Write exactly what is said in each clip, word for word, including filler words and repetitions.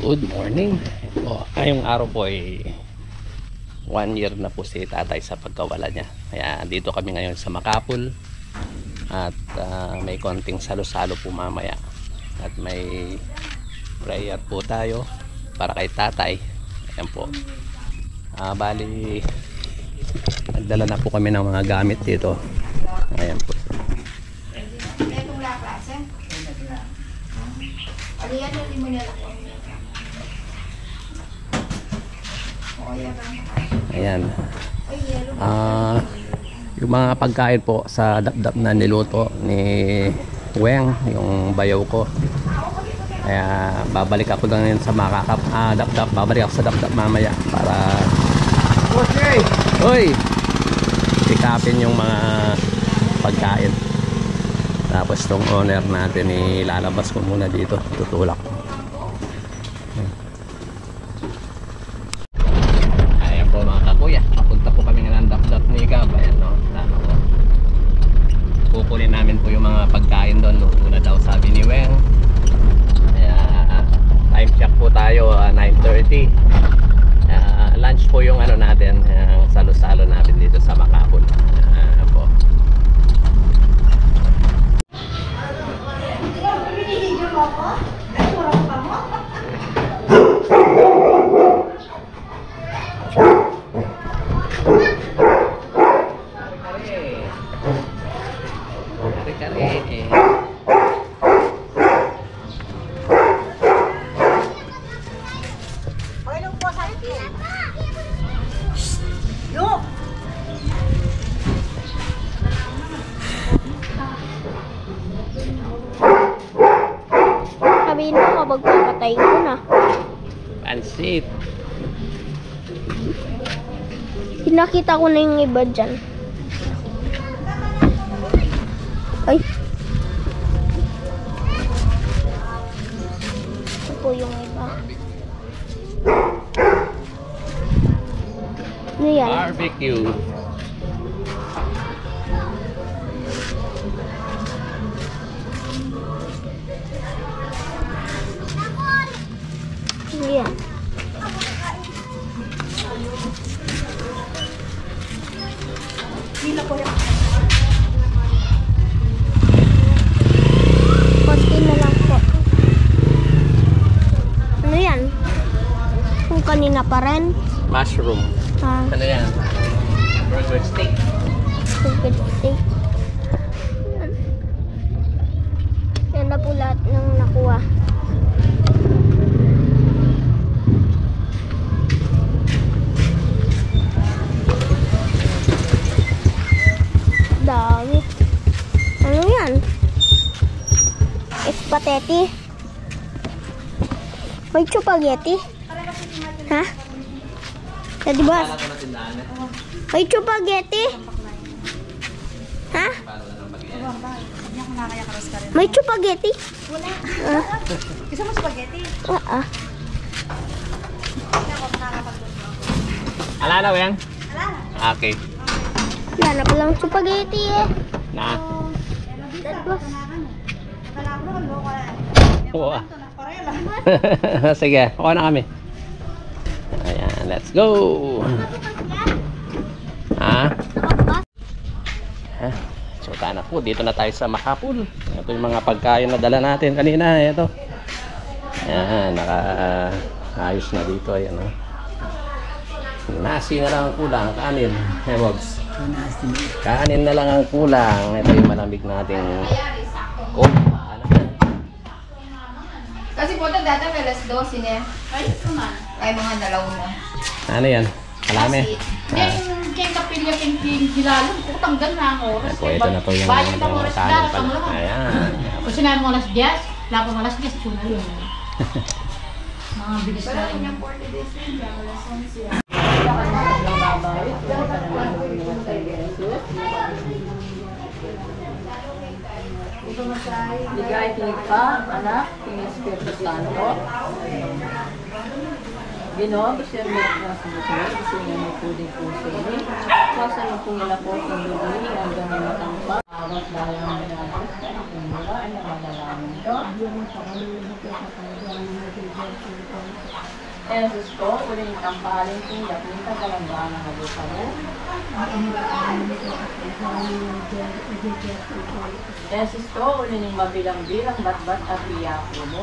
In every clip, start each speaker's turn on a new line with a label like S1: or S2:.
S1: Good morning. O, ngayong araw po ay one year na po si tatay sa pagkawala niya. Kaya dito kami ngayon sa Makapul. At uh, may konting salo-salo po mamaya. At may prayer po tayo para kay tatay. Ayan po. Uh, bali, nagdala na po kami ng mga gamit dito. Ayan po. Ayan. Ah, uh, yung mga pagkain po sa dapdap na niluto ni Weng, yung bayaw ko. Kaya babalik ako lang yun sa makakap. Ah, dapdap. Babalik ako sa dapdap mamaya para okay. Hoy! Sikapin yung mga pagkain. Tapos tong owner natin ilalabas ko muna dito. Tutulak ko. Ayan po mga kakuya. Papunta po kami ng dapdap ni Gab. Ayan no. Tama po. Kukunin namin po yung mga pagkain doon. Luto na daw sabi ni Weng. Kaya time check po tayo uh, nine thirty. Uh, lunch po yung ano natin. Yung salo-salo natin dito sa Makapul. Ayan po.
S2: Sabihin mo kapag papatay ko na.
S1: Pansit.
S2: Pinakita ko na yung iba dyan. Ay. Ito po yung iba. Ano yan?
S1: Barbecue.
S2: Ano yan? Konti na lang po. Ano yan? Kung kanina pa rin.
S1: Mushroom.
S2: Ah,
S1: Ano yan? Burger steak.
S2: chicken steak. Yan. Yan na po lahat ng nakuha. Dami. Ano yan? Spaghetti. May spaghetti. Ha? Ya, di ba? May spaghetti. Ha? May spaghetti. Wala. Ah.
S3: Gusto mo spaghetti?
S2: Ah.
S1: Ala na, Weng?
S3: Ala.
S1: Okay.
S2: Wala na palang spaghetti eh.
S1: Na.
S2: Tapos.
S1: Oo. Sige, kuha na kami. Ayan, let's go. Ha? So, na po. Dito na tayo sa Makapul. Ito yung mga pagkain na dala natin kanina. Ito. Ayan, naka-ayos na dito. Ayan, oh. Nasi na lang ang kulang. Kanin. Hey, Bogs. Kanin na lang ang kulang. Ito yung malamig nating coke. Ano yan?
S3: Kasi po ito dati may alas twelve niya. Ay, kuman. Ay, mga dalaw na.
S1: Ano yan? Kalame?
S3: Hindi, yung kay kapilya keng gilalong, utang gan na ang oras.
S1: Ayan po, ito na po yung
S3: Bayan
S1: mga
S3: ng oras
S1: kanin
S3: na,
S1: pala. Ayan.
S3: kung sinabi mo alas diyas, lapan mo alas diyas, kuna yun. Mga bilis na rin.
S4: Bigay tinig pa, anak, tingin Espiritu Santo. Ginoo, bisermi na sumusunod, bisermi na po din po sa inyo. Kuwasan mo po nila po kung lubili hanggang matangpa. bawat bayang minalas ka ng kumula ay namadalaman ko. Jesus ko, uling tampaling tindak ng tagalanggaan ng halupa mo. Jesus ko, uling mabilang-bilang bat-bat at iyako mo.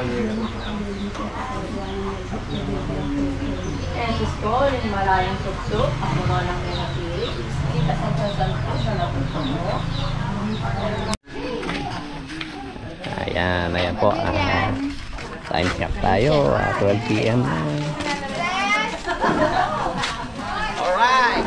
S4: Jesus ko, uling malayang suksok, ako nga lang nilatirik. Kita sa sasanto sa napunto mo.
S1: Ayan, ayan po. Ah, time check tayo. Ah, twelve p m na.
S5: Alright!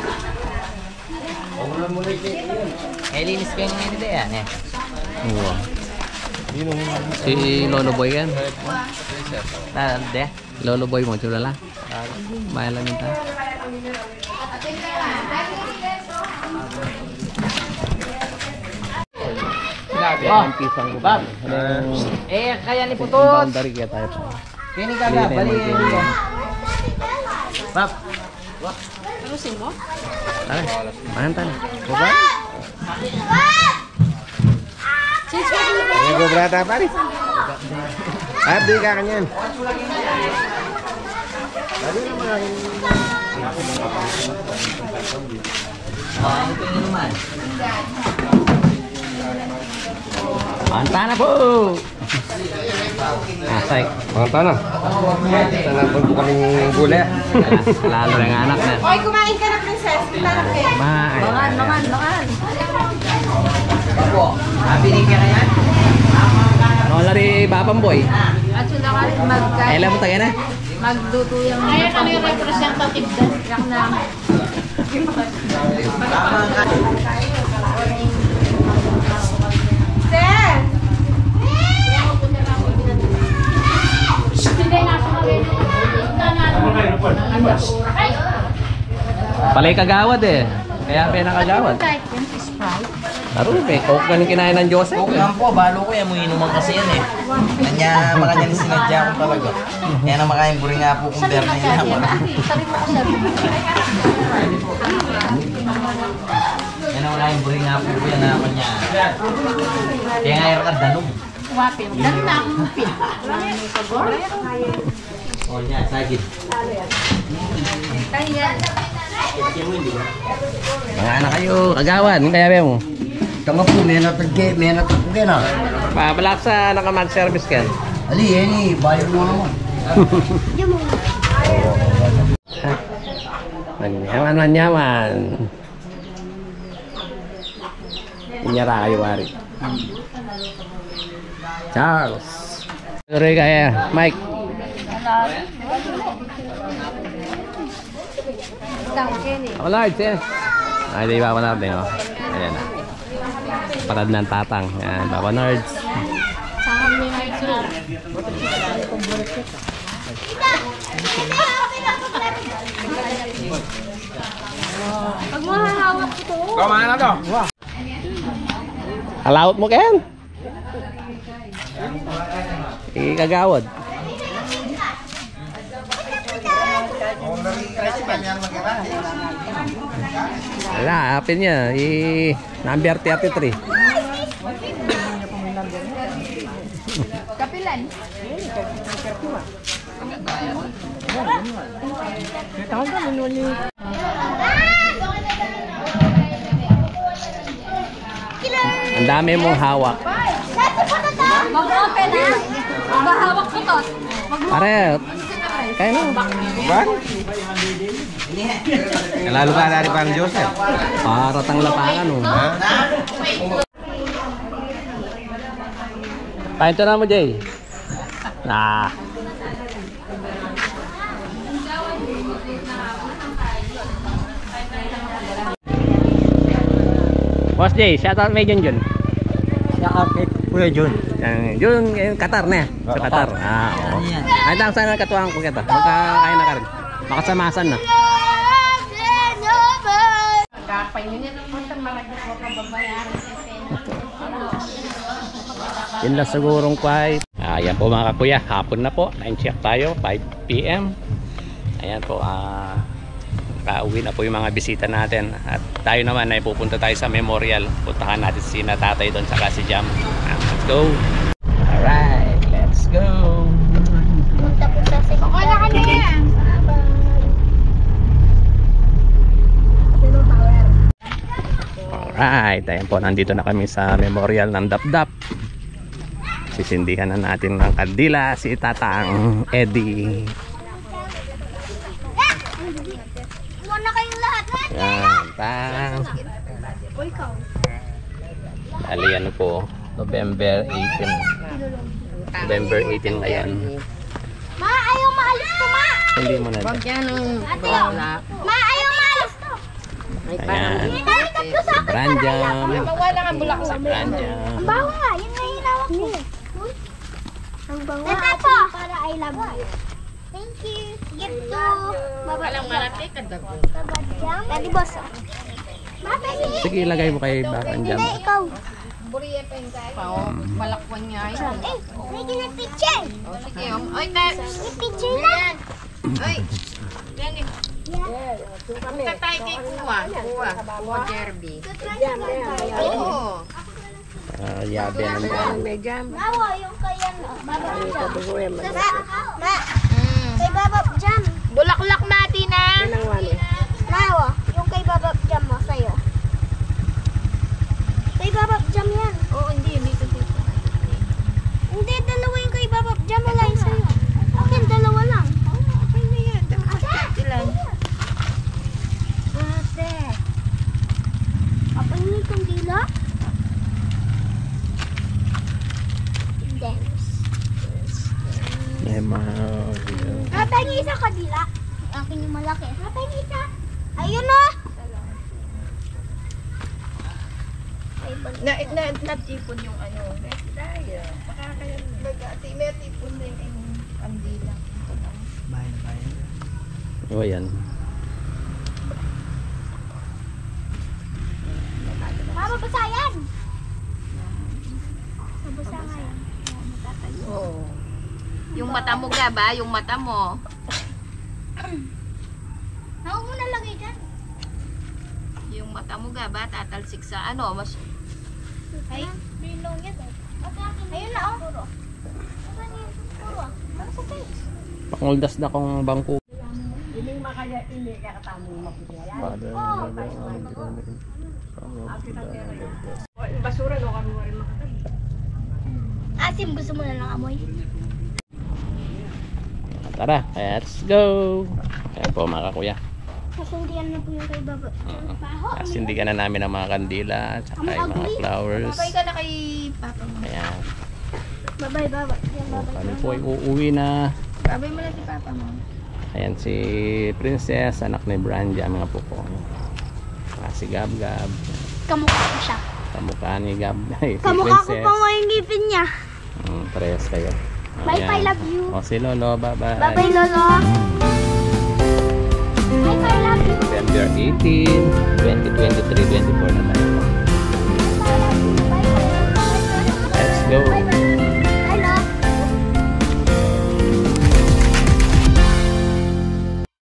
S5: Eh, linis ko yung hindi yan eh.
S1: Oo. Si Lolo Boy yan.
S5: Nade?
S1: Lolo Boy mo, chula lang. Bahala minta.
S5: Oh,
S1: pisang ko.
S5: Bob. Eh, kaya ni
S1: Putos.
S5: Putos.
S1: Boundary kaya tayo pa.
S5: Kini kaga, bali. Bob.
S1: Tara, mahan tayo. Baba.
S6: Ini gue berata apa nih? Abdi kangen.
S5: Oh, ito yung inuman.
S1: Manta na po. Asay.
S6: Mantap na. Sana pun bukan gulai.
S1: Lalo ng anak na.
S3: Oy, kumain ka na, princess. Tarap eh.
S1: Bye.
S4: Mangan, mangan, mangan.
S5: Opo. Mabili ka na yan?
S1: Ano lari Babang Boy?
S4: At sila ka rin magka...
S1: Ay, mo tayo na.
S4: Magluto yung... Ngayon, ano yung representative doon? Yak na.
S1: Palay kagawad eh. Kaya pinakagawad. Laro, may coke na kinain ng Joseph.
S5: Huwag lang po, balo ko yan mo inuman kasi yan eh. Kanya, makanya ni sinadya ko talaga. Kaya na makain buri nga po kung berne yan. Kaya na makain buri nga po ko yan na kanya. Kaya nga yung danog.
S4: Wapin. Ganun na akong mupin.
S5: O niya, sagit.
S1: Mga anak kayo, kagawad. Ano kaya mo?
S6: Tama po, may natagke, may natagke na.
S1: Pabalak sa nakaman service ka.
S6: Ali, ini bayar mo naman.
S1: Manyaman, manyaman. Inyara kayo, Wari. Charles. Sorry kaya, Mike. Ako large eh. Ay, di ba ako nards eh, oh. Ayan na. Parad ng tatang. Ayan, baba nards.
S2: Pag mahahawak ko to.
S6: Kumain na to.
S1: Halawot mo, Ken. Ikagawad. Wala, apin niya. I number thirty-three.
S3: Kapilan.
S1: Ang dami mong hawak.
S2: Mag-open na. Mahawak ko to.
S1: Pare, kaya na.
S6: Ba? Lalo ka dari Bang Joseph.
S1: Para tang lapangan, oh. Pahinto na mo, Jay. Nah. Boss Jay, shout out may Jun Jun.
S6: Shout out kay Kuya Jun.
S1: Yang Jun, yung Qatar na. Sa Qatar. Ah, oo. Ay, tang sana katuwang ko kita. Magkakain na ka rin. Makasamasan na. Yun lang sigurong kway. Ayan po mga kakuya, hapon na po. Time check tayo, five p m Ayan po, ah nakauwi na po yung mga bisita natin. At tayo naman ay pupunta tayo sa memorial. Puntahan natin si Natatay doon saka si Jam. Let's go! Alright, let's go!
S2: Punta po sa second.
S3: Okay na kami yan.
S1: Alright, ayun po, nandito na kami sa memorial ng Dapdap. Sisindihan na natin ng kandila si Tatang Eddie.
S2: Iwan na kayong lahat.
S1: Yan, tang. Ali, ano po, November eighteenth. November eighteenth ngayon.
S2: Ma, ayaw maalis to, ma.
S1: Hindi mo na.
S4: Huwag yan ang
S2: Ate, oh. Ma, ayaw maalis to.
S1: Ayan.
S2: Hinalikat ko sa
S1: Si Branjam.
S3: Wala nga bulak sa
S1: Branjam.
S2: Ang bawa nga, yun na yung hinawak mo. Ang bawa ate, para I love you. Thank you. Gift to Baba.
S4: Alam nga natin, kadago.
S2: Baba Jam. Pwede boss. Ma, pwede.
S1: Sige, ilagay mo kay Branjam.
S2: Hindi, ikaw.
S3: Buriya pa yung tayo.
S4: Pao, balakwan niya.
S2: Eh, pwede na picture.
S4: O, sige. um, Oy, te.
S2: May picture na.
S4: Oy. Yan eh. Punta tayo kay Kuwa. Kuwa. Kuwa Jerby. Oo.
S1: Uh, yabe na naman.
S2: Mawa, yung kaya no. Baba Jam. Ma, ma. Kay Baba Jam.
S3: Bulaklak natin na.
S2: Mawa, yung kay Baba Jam mo sa'yo. Kay Baba Jam yan.
S3: Oo, hindi. Hindi ko dito.
S2: Hindi, dalawa yung kay Baba Jam. Wala yung sa'yo. Akin, dalawa lang.
S3: Okay na yan. Ilan?
S2: Ate. Papahingin kong dila? Dance. Papahingin isa ka dila? Akin yung malaki. Papahingin isa. Ayun o.
S3: Na, na, natipon yung ano. Daya. Makakaya. Nag-ati, may tipon na yung kandila.
S1: O yan.
S2: Mababasa yan. Mababasa nga yan.
S4: Oo. Yung mata mo ga ba? Yung mata mo.
S2: Huwag mo nalagay dyan.
S4: Yung mata mo ga ba? Tatalsik sa ano? Mas...
S2: Ay, bilong yan eh. Ayun na oh. Puro. Saan yan? Puro ah. Ano sa face?
S1: Panguldas na kong bangko.
S2: Asim, gusto mo na ng amoy?
S1: Tara, let's go! Ayan po mga kuya.
S2: Kasundian na po yung kay Baba. Paho.
S1: Kasindigan na namin ang mga kandila at saka yung mga flowers.
S3: Babay ka na kay Papa mo.
S1: Ayan.
S2: Babay, Baba. Yan,
S1: So,
S2: Baba.
S1: kami po ay uuwi na.
S3: Babay mo na si Papa mo.
S1: Ayan si Princess, anak ni Branjam nga po po. Ah, si Gab Gab.
S2: Kamukha ko siya.
S1: Kamukha ni Gab. Ay, si
S2: Kamukha ko
S1: Princess.
S2: pa nga yung ngipin niya.
S1: Mm, parehas kayo.
S2: Bye,
S1: Ayan.
S2: bye, love you.
S1: O si Lolo, bye bye.
S2: Bye-bye, Lolo. Bye, bye, love you.
S1: November eighteenth, twenty twenty-three twenty-four na tayo.